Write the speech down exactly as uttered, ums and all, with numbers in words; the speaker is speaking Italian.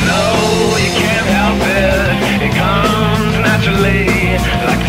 No, you can't help it. It comes naturally, like